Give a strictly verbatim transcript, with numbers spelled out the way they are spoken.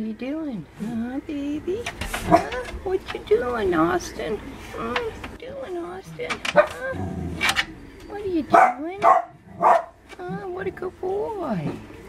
are you doing? Huh, baby? Huh? What you doing, Austin? Huh? What you doing, Austin? Huh? What are you doing? Huh? What a good boy.